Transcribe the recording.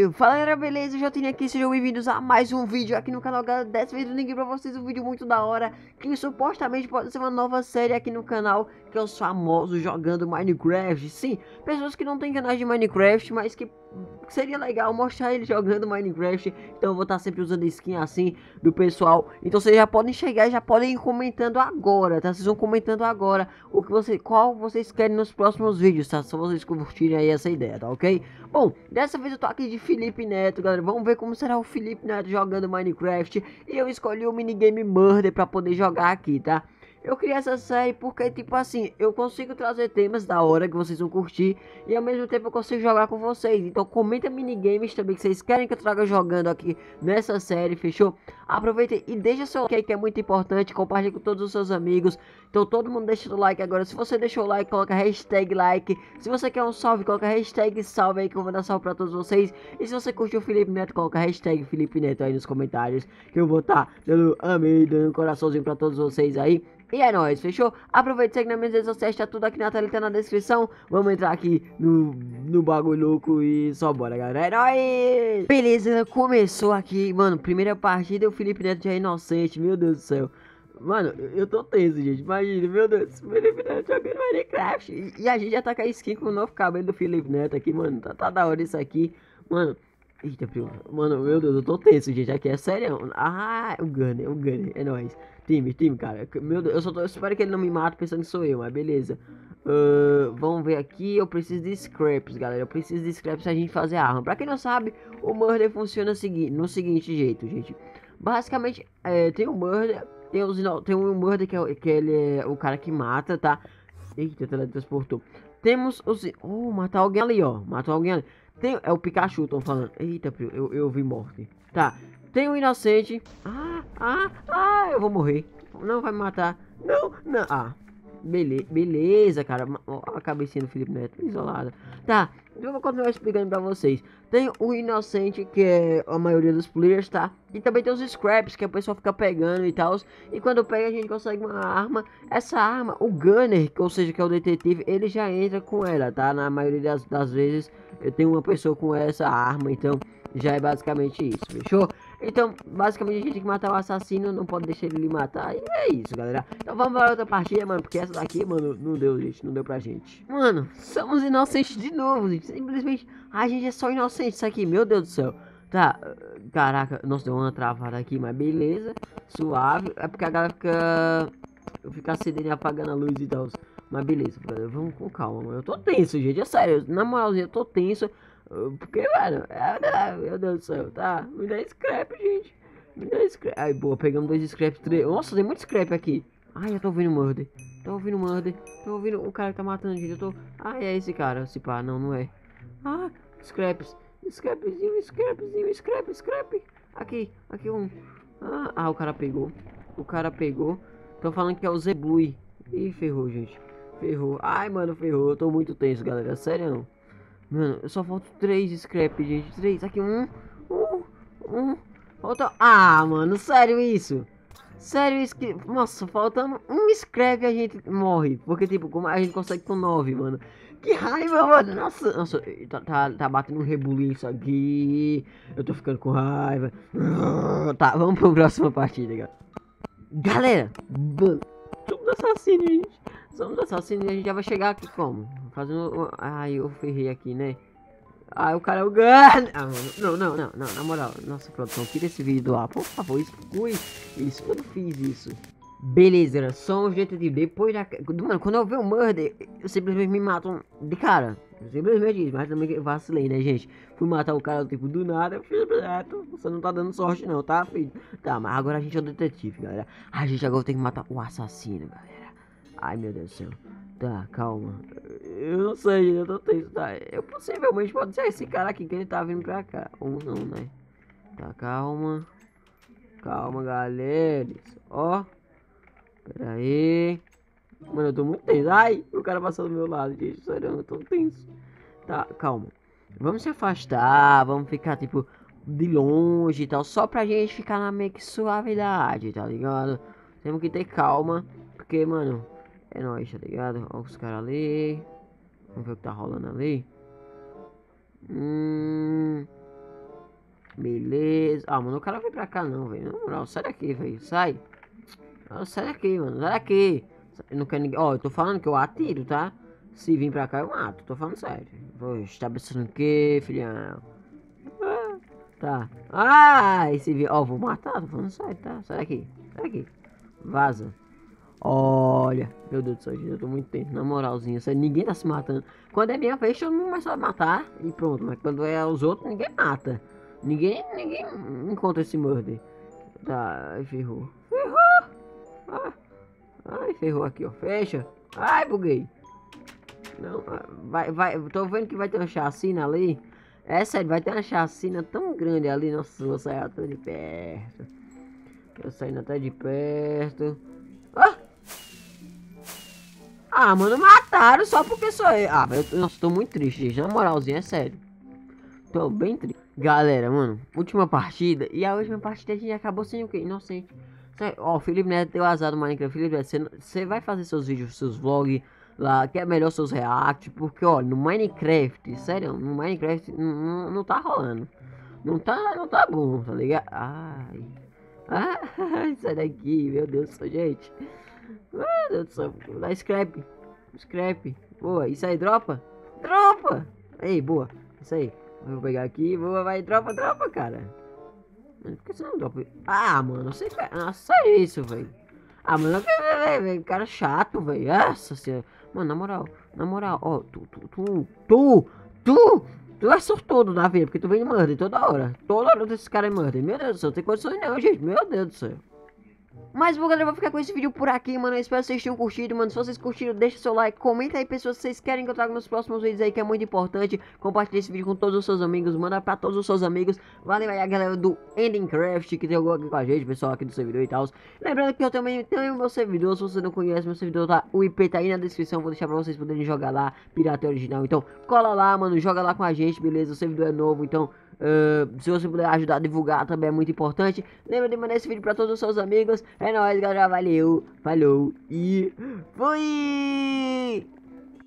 Fala galera, beleza? Eu já tenho aqui, sejam bem-vindos a mais um vídeo aqui no canal, galera. Dessa vez eu liguei pra vocês um vídeo muito da hora, que supostamente pode ser uma nova série aqui no canal, que é os famosos jogando Minecraft. Sim, pessoas que não têm canais de Minecraft, mas que seria legal mostrar eles jogando Minecraft. Então eu vou estar sempre usando skin assim do pessoal. Então vocês já podem chegar e já podem ir comentando agora, tá? Vocês vão comentando agora o que qual vocês querem nos próximos vídeos, tá? Só vocês curtirem aí essa ideia, tá ok? Bom, dessa vez eu tô aqui de Felipe Neto, galera. Vamos ver como será o Felipe Neto jogando Minecraft. E eu escolhi o minigame Murder pra poder jogar aqui, tá? Eu criei essa série porque, tipo assim, eu consigo trazer temas da hora que vocês vão curtir e ao mesmo tempo eu consigo jogar com vocês. Então comenta minigames também que vocês querem que eu traga jogando aqui nessa série, fechou? Aproveita e deixa seu like que é muito importante, compartilhe com todos os seus amigos. Então todo mundo deixa o like agora. Se você deixou o like, coloca hashtag like. Se você quer um salve, coloca hashtag salve aí que eu vou dar salve pra todos vocês. E se você curtiu o Felipe Neto, coloca hashtag Felipe Neto aí nos comentários, que eu vou estar dando amei, dando um coraçãozinho pra todos vocês aí. E é nóis, fechou? Aproveita e segue nas minhas redes sociais, tá tudo aqui na tela, tá na descrição. Vamos entrar aqui no bagulho louco e só bora, galera. É nóis! Beleza, começou aqui, mano, primeira partida, o Felipe Neto já é inocente, meu Deus do céu. Mano, eu tô tenso, gente, imagina, meu Deus, Felipe Neto jogando Minecraft. E a gente já tá com a skin com o novo cabelo do Felipe Neto aqui, mano, tá da hora isso aqui. Mano, eita, primo, mano, meu Deus, eu tô tenso, gente, aqui é sério. Ah, o Gunner, é nóis. Time, cara. Meu Deus, eu espero que ele não me mate pensando que sou eu, mas beleza. Vamos ver aqui. Eu preciso de scraps, galera. Eu preciso de scraps pra gente fazer a arma. Pra quem não sabe, o Murder funciona no seguinte jeito, gente. Basicamente, tem o Murder. Tem um Murder que ele é o cara que mata, tá? Eita, teletransportou. Temos os. Oh, matar alguém ali, ó. Matou alguém ali. É o Pikachu, estão falando. Eita, eu vi morte. Tá. Tem um inocente. Eu vou morrer. Não vai me matar. Não. Ah, beleza, cara. Ó, a cabecinha do Felipe Neto isolada. Tá, eu vou continuar explicando pra vocês. Tem o inocente, que é a maioria dos players, tá? E também tem os scraps, que a pessoa fica pegando e tal. E quando pega, a gente consegue uma arma. Essa arma, o Gunner, ou seja, que é o detetive, ele já entra com ela, tá? Na maioria das vezes, eu tenho uma pessoa com essa arma, então já é basicamente isso, fechou? Então, basicamente a gente tem que matar o assassino, não pode deixar ele lhe matar. E é isso, galera. Então vamos para outra partida, mano, porque essa daqui, mano, não deu, gente, não deu pra gente. Mano, somos inocentes de novo, gente. Simplesmente, a gente é só inocente isso aqui, meu Deus do céu. Tá, caraca, nossa, deu uma travada aqui, mas beleza, suave. É porque a galera fica acendendo e apagando a luz e tal. Mas beleza, galera, vamos com calma, mano. Eu tô tenso, gente, é sério, na moralzinha, eu tô tenso. Porque, mano, meu Deus do céu, tá? Me dá scrap, gente. Me dá scrap. Ai, boa, pegamos 2 scraps, 3. Nossa, tem muito scrap aqui. Ai, eu tô ouvindo Murder. Tô ouvindo o cara que tá matando, gente. Eu tô. Ai, é esse cara. Se pá, não é. Ah, scraps. Scrap. Aqui um. O cara pegou. Tô falando que é o Zebui. Ih, ferrou, gente. Ferrou. Ai, mano, ferrou. Eu tô muito tenso, galera. Sério. Mano, eu só falta 3 scrap, gente. 3, aqui, falta. Ah, mano, sério isso? Sério isso que. Nossa, faltando um scrap a gente morre. Porque, tipo, como a gente consegue com 9, mano. Que raiva, mano. Nossa, tá batendo um rebuliço isso aqui. Eu tô ficando com raiva. Tá, vamos pra próxima partida, galera. Mano, somos assassinos, gente. Somos assassinos e a gente já vai chegar aqui como? Fazendo. Ai, eu ferrei aqui, né? Ai, o cara é o Gun. Ah, mano. Não, na moral. Nossa, produção, tira esse vídeo do ar, por favor. Exclui isso. Eu não fiz isso. Beleza, era só um detetive. Depois da. Mano, quando eu ver o Murder, eu simplesmente me matam de cara. Simplesmente isso, mas também vacilei, né, gente? Fui matar o cara, tipo, do nada. Você não tá dando sorte, não, tá, filho? Tá, mas agora a gente é o detetive, galera. A gente agora tem que matar o assassino, galera. Ai, meu Deus do céu. Tá, calma. Eu não sei, eu tô tenso, tá? Eu possivelmente pode ser esse cara aqui que ele tá vindo pra cá. Ou não, né? Tá, calma. Calma, galera. Ó. Pera aí. Mano, eu tô muito tenso. Ai, o cara passou do meu lado, gente. Sério, eu tô tenso. Tá, calma. Vamos se afastar. Vamos ficar, tipo, de longe e tal. Só pra gente ficar na meio que suavidade, tá ligado? Temos que ter calma. Porque, mano, é nóis, tá ligado? Ó os caras ali. Vamos ver o que tá rolando ali. Ah, mano, o cara vem pra cá não, velho. Na moral, sai daqui, velho. Sai. Sai daqui, mano. Sai daqui. Eu não quero ninguém. Ó, eu tô falando que eu atiro, tá? Se vir pra cá, eu mato. Tô falando sério. Poxa, tá pensando o quê, filhão? Ah, tá. Ai, se vir. Ó, vou matar. Tô falando sério, tá? Sai daqui. Sai daqui. Vaza. Olha. Meu Deus do céu, gente. Eu tô muito tempo. Na moralzinha. Sério, ninguém tá se matando. Quando é minha vez, eu não começo a matar. E pronto. Mas quando é os outros, ninguém mata. Ninguém encontra esse murder. Tá, aí ferrou. Ferrou! Ah, ai, ferrou aqui, ó. Fecha. Ai, buguei. Não, vai. Tô vendo que vai ter uma chacina ali. É sério, vai ter uma chacina tão grande ali. Nossa, vou sair até de perto. Eu saindo até de perto. Ah! Ah, mano, mataram só porque sou eu. Ah, nossa, tô muito triste, gente. Na moralzinha, é sério. Tô bem triste. Galera, mano, última partida. E a última partida a gente acabou sendo o quê? Inocente. Ó, o Felipe Neto deu azar do Minecraft. Felipe Neto, você vai fazer seus vídeos, seus vlogs lá, que é melhor seus react. Porque, ó, no Minecraft, sério, no Minecraft não tá rolando. Não tá bom, tá ligado? Ai. Ai, sai daqui, meu Deus do céu, gente. Meu Deus do céu, dá scrap. Scrap. Boa, isso aí, dropa. Dropa. Aí, boa. Isso aí. Vou pegar aqui, boa, vai, dropa, cara. Mano, por que você não dropa? Ah, mano, você... Nossa, é isso, velho. Ah, mano, velho, cara chato, velho. Nossa senhora. Mano, na moral, ó, tu é sortudo da vida, porque tu vem de murder toda hora. Toda hora desse cara é murder. Meu Deus do céu, não tem condições não, gente. Meu Deus do céu. Mas, bom, galera, eu vou ficar com esse vídeo por aqui, mano. Eu espero que vocês tenham curtido, mano. Se vocês curtiram, deixa seu like. Comenta aí, pessoas, se vocês querem que eu traga nos próximos vídeos aí, que é muito importante. Compartilhe esse vídeo com todos os seus amigos. Manda pra todos os seus amigos. Valeu aí a galera do Endingcraft, que jogou aqui com a gente, pessoal, aqui do servidor e tal. Lembrando que eu também tenho meu servidor. Se você não conhece, meu servidor tá... O IP tá aí na descrição. Vou deixar pra vocês poderem jogar lá. Pirata original. Então, cola lá, mano. Joga lá com a gente, beleza? O servidor é novo, então... se você puder ajudar a divulgar também é muito importante. Lembra de mandar esse vídeo pra todos os seus amigos. É nóis, galera. Valeu, falou e fui!